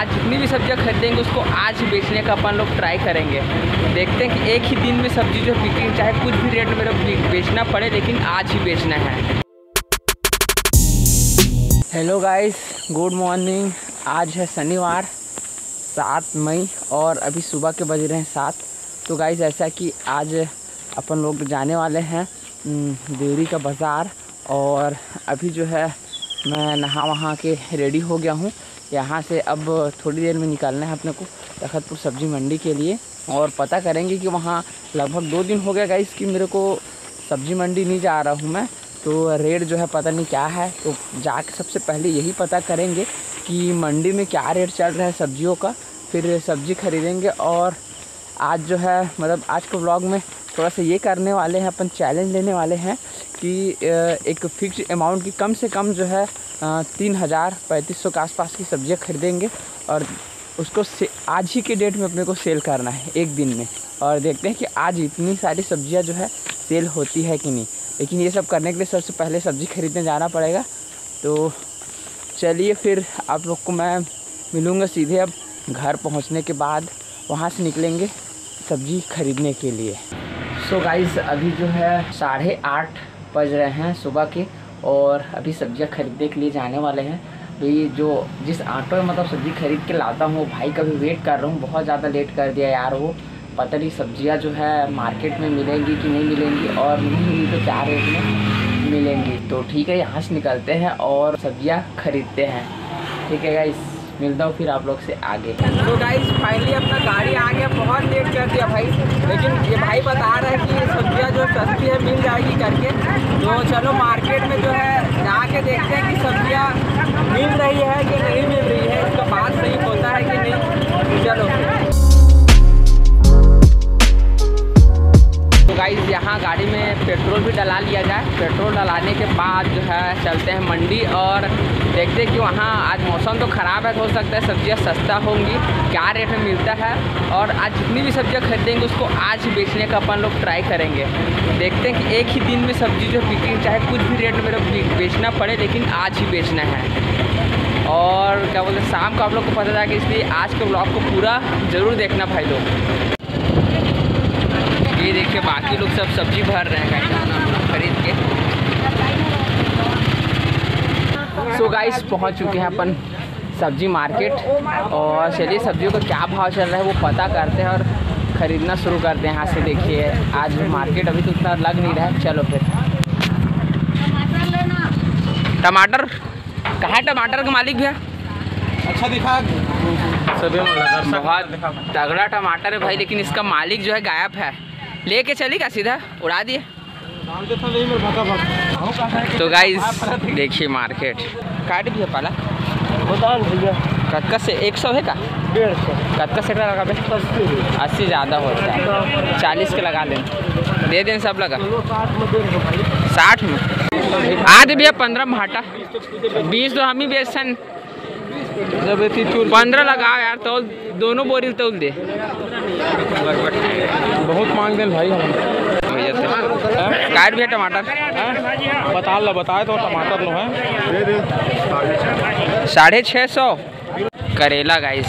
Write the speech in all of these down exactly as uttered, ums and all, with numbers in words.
आज जितनी भी सब्जियां खरीदेंगे उसको आज ही बेचने का अपन लोग ट्राई करेंगे। देखते हैं कि एक ही दिन में सब्जी जो बिकेगी, चाहे कुछ भी रेट में मेरे बेचना पड़े लेकिन आज ही बेचना है। Hello guys, good morning. आज है शनिवार सात मई और अभी सुबह के बज रहे हैं सात। तो गाइस ऐसा कि आज अपन लोग जाने वाले हैं देवरी का बाज़ार और अभी जो है मैं नहा वहाँ के रेडी हो गया हूँ। यहाँ से अब थोड़ी देर में निकलना है अपने को तखतपुर सब्जी मंडी के लिए और पता करेंगे कि वहाँ लगभग दो दिन हो गया गाइस कि मेरे को सब्जी मंडी नहीं जा रहा हूँ मैं, तो रेट जो है पता नहीं क्या है। तो जाके सबसे पहले यही पता करेंगे कि मंडी में क्या रेट चल रहा है सब्जियों का, फिर सब्जी खरीदेंगे। और आज जो है मतलब आज के व्लॉग में थोड़ा सा ये करने वाले हैं, अपन चैलेंज लेने वाले हैं कि एक फिक्स अमाउंट की कम से कम जो है तीन हज़ार पैंतीस सौ के आसपास की सब्जियां खरीदेंगे और उसको से आज ही के डेट में अपने को सेल करना है एक दिन में। और देखते हैं कि आज इतनी सारी सब्जियां जो है सेल होती है कि नहीं। लेकिन ये सब करने के लिए सबसे पहले सब्ज़ी खरीदने जाना पड़ेगा। तो चलिए फिर आप लोग को मैं मिलूँगा सीधे अब घर पहुंचने के बाद, वहां से निकलेंगे सब्ज़ी खरीदने के लिए। सो so गाइस अभी जो है साढ़े आठ बज रहे हैं सुबह के और अभी सब्जियां खरीदने के लिए जाने वाले हैं। भाई जो जिस ऑटो में मतलब सब्ज़ी खरीद के लाता हूँ भाई का भी वेट कर रहा हूँ, बहुत ज़्यादा लेट कर दिया यार। वो पता नहीं सब्जियां जो है मार्केट में मिलेंगी कि नहीं मिलेंगी और नहीं मिली तो क्या रेट में मिलेंगी। तो ठीक है, यहाँ से निकलते हैं और सब्जियां खरीदते हैं। ठीक है गाइस, मिलता हूँ फिर आप लोग से आगे। तो गाइस फाइनली अपना गाड़ी आ गया, बहुत लेट कर दिया भाई, लेकिन ये भाई बता रहा है कि सब्जियां जो सस्ती है मिल जाएगी करके। तो चलो मार्केट में जो है जाके देखते हैं कि सब्जियां मिल रही है कि नहीं मिल रही है, इसका बात सही होता है कि नहीं। चलो तो गाइस यहाँ गाड़ी में पेट्रोल भी डला लिया जाए। पेट्रोल डलाने के बाद जो है चलते हैं मंडी और देखते हैं कि वहाँ आज मौसम तो ख़राब है, हो सकता है सब्जियाँ सस्ता होंगी, क्या रेट में मिलता है। और आज जितनी भी सब्जियाँ खरीदेंगे उसको आज ही बेचने का अपन लोग ट्राई करेंगे। देखते हैं कि एक ही दिन में सब्जी जो बिकेगी, चाहे कुछ भी रेट में मेरे बेचना पड़े लेकिन आज ही बेचना है। और क्या बोलते हैं शाम को आप लोग को पता चला, इसलिए आज के ब्लॉग को पूरा ज़रूर देखना भाई लोग। ये देखिए बाकी लोग सब सब्जी भर रहे हैं गाइस खरीद के। सो गाइस पहुंच चुके हैं अपन सब्जी मार्केट और चलिए सब्जियों का क्या भाव चल रहा है वो पता करते हैं और ख़रीदना शुरू करते हैं। यहाँ से देखिए आज मार्केट अभी तो उतना लग नहीं रहा है। चलो फिर टमाटर कहाँ है? टमाटर का मालिक भैया अच्छा दिखा, सभी बहुत तगड़ा टमाटर है भाई, लेकिन इसका मालिक जो है गायब है। लेके चली का सीधा उड़ा दिए। तो गाइस देखिए मार्केट काट भी है पाला भैया कटका से एक सौ है का डेढ़ सौ कटका से लगा पे अस्सी ज़्यादा होता है, चालीस के लगा लें, दे दें सब लगा साठ में आधे भैया पंद्रह में हटा बीस तो हम ही बेचन पंद्रह लगाओ यार, तो दोनों बोरी तोल दे। बहुत मांग दे भाई हम काट भी है टमाटर बता लो, बताए तो टमाटर लो है साढ़े छः सौ। करेला गाइस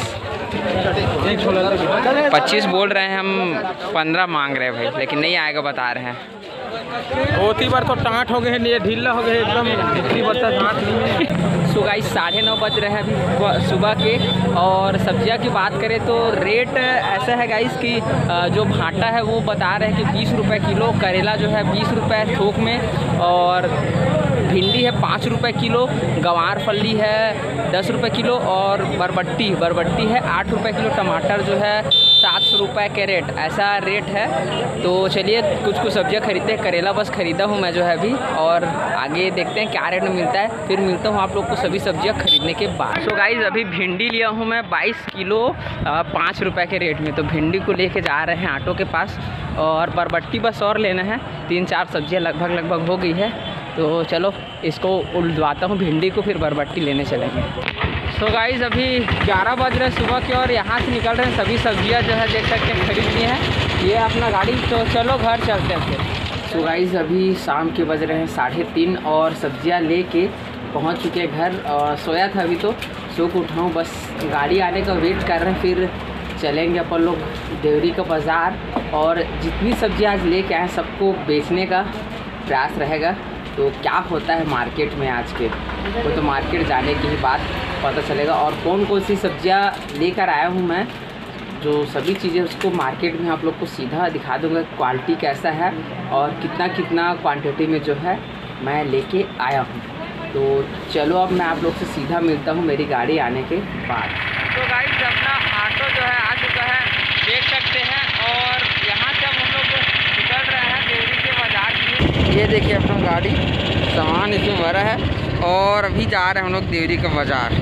पच्चीस बोल रहे हैं, हम पंद्रह मांग रहे हैं भाई, लेकिन नहीं आएगा बता रहे हैं। होती बार तो टाँट हो गए, ये ढीला हो गए एकदम, इतनी बता टाँट नहीं। सो गाइस साढ़े नौ बज रहे हैं अभी सुबह के और सब्जियां की बात करें तो रेट ऐसा है गाइस कि जो भाटा है वो बता रहे हैं कि बीस रुपए किलो, करेला जो है बीस रुपए थोक में और भिंडी है पाँच रुपए किलो, गंवार फली है दस रुपए किलो और बरबट्टी बरबट्टी है आठ रुपए किलो, टमाटर जो है सात सौ रुपये के रेट, ऐसा रेट है। तो चलिए कुछ कुछ सब्जियां खरीदते हैं, करेला बस ख़रीदा हूँ मैं जो है अभी, और आगे देखते हैं क्या रेट में मिलता है, फिर मिलता हूँ आप लोग को सभी सब्जियां खरीदने के बाद। सो गाइस अभी भिंडी लिया हूँ मैं बाईस किलो पाँच रुपये के रेट में, तो भिंडी को लेके जा रहे हैं ऑटो के पास। और बरबट्टी बस और लेना है, तीन चार सब्जियाँ लगभग लगभग हो गई है, तो चलो इसको उलझवाता हूँ भिंडी को, फिर बरबट्टी लेने चलेंगे। सो so गाइस अभी ग्यारह बज रहे हैं सुबह के और यहाँ से निकल रहे हैं, सभी सब्जियाँ जो है देख सकते हैं खरीद ली हैं, ये अपना गाड़ी, तो चलो घर चलते हैं फिर। सो so गाइस अभी शाम के बज रहे हैं साढ़े तीन और सब्जियाँ लेके पहुंच चुके हैं घर और सोया था अभी तो सो के उठा हूँ, बस गाड़ी आने का वेट कर रहे हैं। फिर चलेंगे अपन लोग देवरी का बाज़ार और जितनी सब्ज़ी आज लेके आए सबको बेचने का प्रयास रहेगा। तो क्या होता है मार्केट में आज के, वो तो मार्केट जाने की ही बात पता चलेगा। और कौन कौन सी सब्जियां लेकर आया हूं मैं, जो सभी चीज़ें उसको मार्केट में आप लोग को सीधा दिखा दूंगा, क्वालिटी कैसा है और कितना कितना क्वांटिटी में जो है मैं लेके आया हूं। तो चलो अब मैं आप लोग से सीधा मिलता हूं मेरी गाड़ी आने के बाद। तो गाइस अपना ऑटो जो है आ चुका है, देख सकते हैं। और यहाँ से हम लोग निकल रहे हैं देवरी के बाज़ार के। ये देखिए अपना गाड़ी सामान इसमें भरा है और अभी जा रहे हैं हम लोग देवरी का बाज़ार।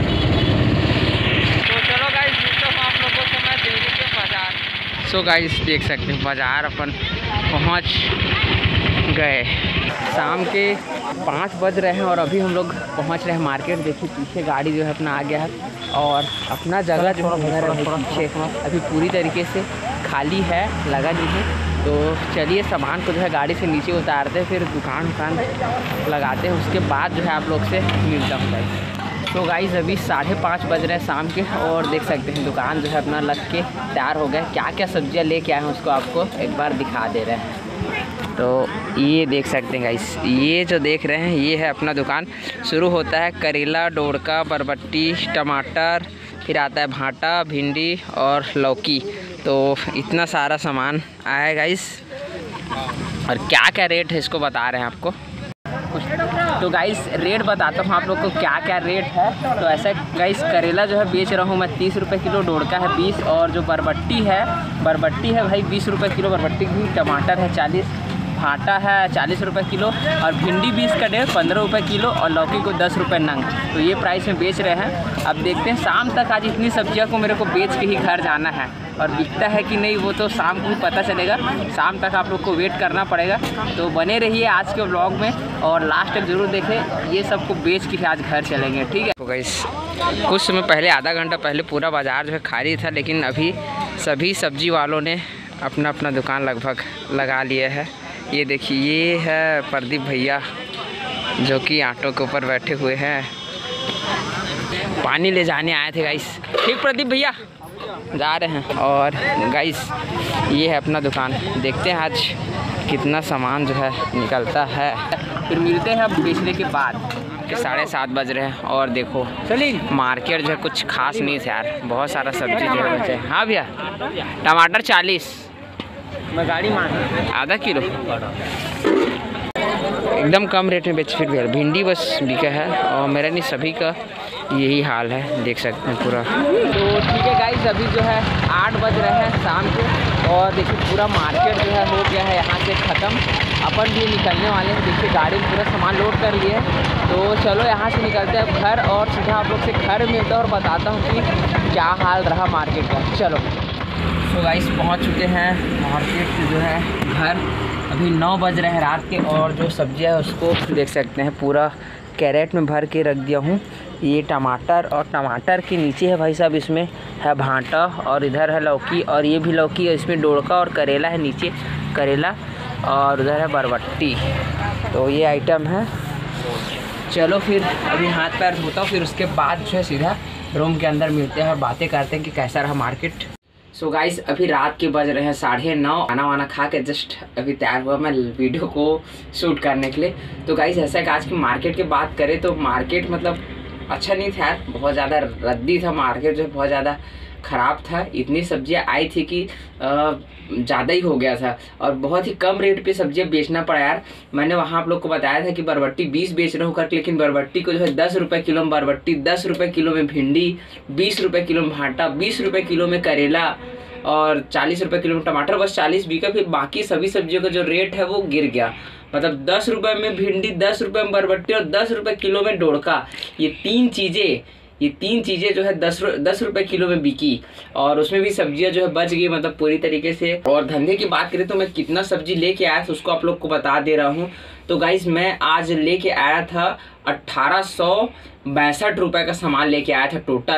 तो चलो गाइस मिलता हूँ आप लोगों से मैं देवरी के बाज़ार। सो गाइस देख सकते हैं बाज़ार अपन पहुँच गए। शाम के पाँच बज रहे हैं और अभी हम लोग पहुँच रहे हैं मार्केट। देखिए पीछे गाड़ी जो है अपना आ गया है और अपना जगह जो है पीछे अभी पूरी तरीके से खाली है, लगा नहीं है। तो चलिए सामान को जो है गाड़ी से नीचे उतारते फिर दुकान उकान लगाते हैं, उसके बाद जो है आप लोग से मिलता हूँ गाइस। तो गाइस अभी साढ़े पाँच बज रहे हैं शाम के और देख सकते हैं दुकान जो है अपना लग के तैयार हो गया। क्या क्या सब्जियां लेके आए हैं उसको आपको एक बार दिखा दे रहे हैं। तो ये देख सकते हैं गाइस, ये जो देख रहे हैं ये है अपना दुकान। शुरू होता है करेला, डोड़का, बरबट्टी, टमाटर, फिर आता है भांटा, भिंडी और लौकी। तो इतना सारा सामान आया है गाइस। और क्या क्या रेट है इसको बता रहे हैं आपको। तो गाइस रेट बताता हूँ आप लोग को क्या क्या रेट है। तो ऐसा गाइस करेला जो है बेच रहा हूँ मैं तीस रुपये किलो, डोड़का है बीस, और जो बरबट्टी है बरबट्टी है भाई बीस रुपये किलो बरबट्टी की। टमाटर है चालीस, भाटा है चालीस रुपये किलो, और भिंडी बीस का डेढ़ पंद्रह रुपये किलो, और लौकी को दस रुपये नंग। तो ये प्राइस में बेच रहे हैं। अब देखते हैं शाम तक आज इतनी सब्जियों को मेरे को बेच के ही घर जाना है, और बिकता है कि नहीं वो तो शाम को ही पता चलेगा। शाम तक आप लोग को वेट करना पड़ेगा। तो बने रहिए आज के व्लॉग में और लास्ट तक ज़रूर देखें। ये सबको बेच के आज घर चलेंगे, ठीक है। तो गाइस कुछ समय पहले, आधा घंटा पहले पूरा बाज़ार जो है खाली था, लेकिन अभी सभी सब्जी वालों ने अपना अपना दुकान लगभग लगा लिया है। ये देखिए ये है प्रदीप भैया जो कि ऑटो के ऊपर बैठे हुए हैं, पानी ले जाने आए थे गाइस। ठीक प्रदीप भैया जा रहे हैं। और गाइस ये है अपना दुकान, देखते हैं आज कितना सामान जो है निकलता है। फिर मिलते हैं अब बेचने के बाद। साढ़े सात बज रहे हैं और देखो चलिए मार्केट जो है कुछ खास नहीं था यार, बहुत सारा सब्जी जो है बचे। हाँ भैया टमाटर चालीस, मैं गाड़ी मान आधा किलो एकदम कम रेट में बेच। फिर भी भिंडी बस बिका है और मेरा नहीं सभी का यही हाल है, देख सकते हैं पूरा। तो ठीक है गाइस अभी जो है आठ बज रहे हैं शाम के और देखिए पूरा मार्केट जो है हो गया है यहाँ से ख़त्म। अपन भी निकलने वाले हैं, देखिए गाड़ी में पूरा सामान लोड कर लिए। तो चलो यहाँ से निकलते हैं घर और सीधा आप लोग से घर मिलता है और बताता हूँ कि क्या हाल रहा मार्केट का। चलो तो गाइस पहुँच चुके हैं मार्केट से जो है घर। अभी नौ बज रहे हैं रात के और जो सब्जियाँ है उसको देख सकते हैं पूरा कैरेट में भर के रख दिया हूँ। ये टमाटर, और टमाटर के नीचे है भाई साहब इसमें है भांटा, और इधर है लौकी, और ये भी लौकी है, इसमें डोड़का और करेला है नीचे करेला, और उधर है बरबट्टी। तो ये आइटम है। चलो फिर अभी हाथ पैर धोता हूँ, फिर उसके बाद जो है सीधा रूम के अंदर मिलते हैं और बातें करते हैं कि कैसा रहा मार्केट। सो so गाइस अभी रात के बज रहे हैं साढ़े नौ। खाना वाना खा के जस्ट अभी तैयार हुआ मैं वीडियो को शूट करने के लिए। तो गाइस ऐसा कि आज की मार्केट की बात करें तो मार्केट मतलब अच्छा नहीं था यार, बहुत ज़्यादा रद्दी था मार्केट, जो बहुत ज़्यादा ख़राब था। इतनी सब्जियां आई थी कि ज़्यादा ही हो गया था और बहुत ही कम रेट पे सब्जियां बेचना पड़ा यार। मैंने वहाँ आप लोग को बताया था कि बरबट्टी बीस बेच रहा हूँ करके, लेकिन बरबट्टी को जो है दस रुपये किलो में बरबट्टी, दस रुपये किलो में भिंडी, बीस रुपये किलो में भांटा, बीस रुपये किलो में करेला और चालीस रुपये किलो में टमाटर, बस चालीस बिका। फिर बाकी सभी सब्जियों का जो रेट है वो गिर गया। मतलब दस रुपये में भिंडी, दस रुपये में बरबट्टी और दस रुपये किलो में डोड़का, ये तीन चीज़ें ये तीन चीज़ें जो है दस दस रुपये किलो में बिकी और उसमें भी सब्जियां जो है बच गई मतलब पूरी तरीके से। और धंधे की बात करें तो मैं कितना सब्जी लेके आया था उसको आप लोग को बता दे रहा हूँ। तो गाइज मैं आज लेके आया था अट्ठारह सौ बैसठ रुपये का सामान लेके आया था टोटल।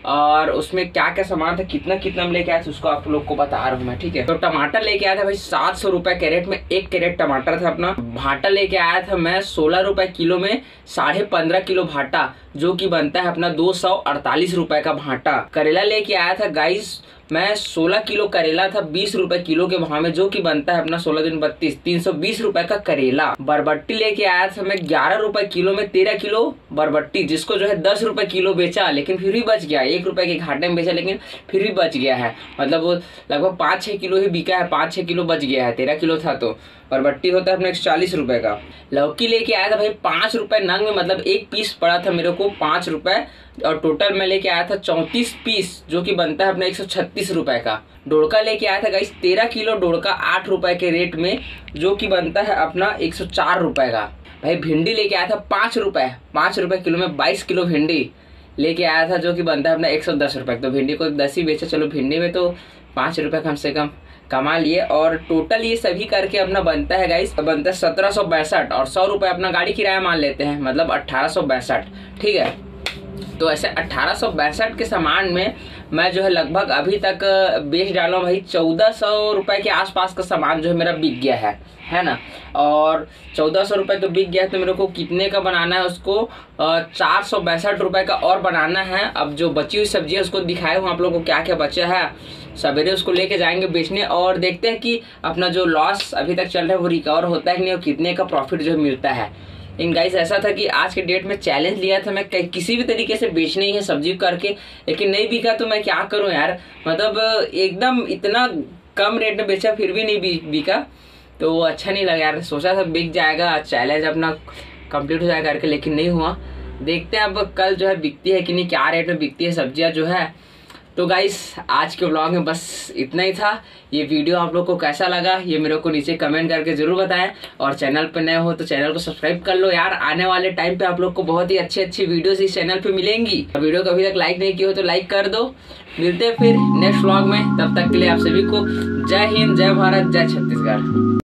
और उसमें क्या क्या सामान था, कितना कितना लेके आया था, उसको आप लोग को बता रहा हूँ मैं, ठीक है। तो टमाटर लेके आया था भाई सात सौ रुपए कैरेट में, एक कैरेट टमाटर था अपना। भाटा लेके आया था मैं सोलह रुपए किलो में, साढ़े पंद्रह किलो भाटा, जो कि बनता है अपना दो सौ अड़तालीस रुपए का भाटा। करेला लेके आया था गाइस मैं सोलह किलो करेला था बीस रुपए किलो के भाव में, जो कि बनता है अपना सोलह दिन बत्तीस, तीन सौ बीस रुपए का करेला। बरबट्टी लेके आया था मैं ग्यारह रुपए किलो में, तेरह किलो बरबट्टी, जिसको जो है दस रुपए किलो बेचा, लेकिन फिर भी बच गया, एक रुपए के घाटे में बेचा लेकिन फिर भी बच गया है। मतलब वो लगभग पाँच छः किलो ही बिका है, पाँच छः किलो बच गया है, तेरह किलो था। तो बरबट्टी होता है अपना एक सौ चालीस रुपए का। लौकी लेके आया था भाई पाँच रुपए नंग में, मतलब एक पीस पड़ा था मेरे को पाँच रुपए, और टोटल में लेके आया था चौंतीस पीस, जो कि बनता है अपना एक सौ छत्तीस रुपए का। डोड़का लेके आया था गाइस तेरह किलो डोड़का आठ रुपए के रेट में, जो कि बनता है अपना एक सौ चार रुपए का। भाई भिंडी लेके आया था पाँच रुपए पाँच रुपए किलो में, बाईस किलो भिंडी लेके आया था, जो कि बनता है अपना एक सौ दस रुपए। तो भिंडी को दस ही बेचा, चलो भिंडी में तो पाँच रुपए कम से कम कमा लिए। और टोटल ये सभी करके अपना बनता है गाइस, बनता है सत्रह सौ बैसठ, और सौ रुपए अपना गाड़ी किराया मान लेते हैं, मतलब अट्ठारह सौ बैसठ, ठीक है। तो ऐसे अट्ठारह सौ बैसठ के सामान में मैं जो है लगभग अभी तक बेच डाला हूँ भाई चौदह सौ रुपए के आसपास का सामान जो है मेरा बिक गया है, है ना। और चौदह सौ रुपये का बिक गया, तो मेरे को कितने का बनाना है, उसको चार सौ बैसठ रुपये का और बनाना है। अब जो बची हुई सब्जी है उसको दिखाए हूँ आप लोगों को क्या क्या बचा है, सवेरे उसको लेके जाएंगे बेचने, और देखते हैं कि अपना जो लॉस अभी तक चल रहा है वो रिकवर होता है कि नहीं, और कितने का प्रॉफिट जो मिलता है। इन गाइस ऐसा था कि आज के डेट में चैलेंज लिया था मैं किसी भी तरीके से बेचनी है सब्जी करके, लेकिन नहीं बिका तो मैं क्या करूं यार, मतलब एकदम इतना कम रेट में बेचा फिर भी नहीं बिका, तो वो अच्छा नहीं लगा यार। सोचा था बिक जाएगा, चैलेंज अपना कंप्लीट हो जाएगा करके, लेकिन नहीं हुआ। देखते हैं अब कल जो है बिकती है कि नहीं, क्या रेट में बिकती है सब्जियां जो है। तो गाइस आज के व्लॉग में बस इतना ही था। ये वीडियो आप लोग को कैसा लगा ये मेरे को नीचे कमेंट करके जरूर बताएं, और चैनल पर नए हो तो चैनल को सब्सक्राइब कर लो यार। आने वाले टाइम पे आप लोग को बहुत ही अच्छी अच्छी वीडियोस इस चैनल पे मिलेंगी। वीडियो को अभी तक लाइक नहीं किया हो तो लाइक कर दो। मिलते हैं फिर नेक्स्ट व्लॉग में, तब तक के लिए आप सभी को जय हिंद, जय भारत, जय छत्तीसगढ़।